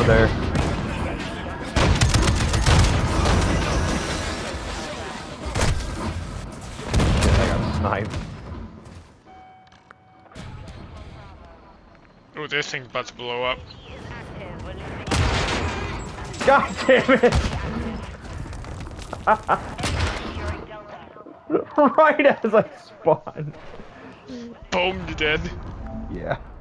over there. Shit, I got sniped. Oh, this thing's about to blow up. God damn it! Right as I spawned. Boom, you're dead. Yeah.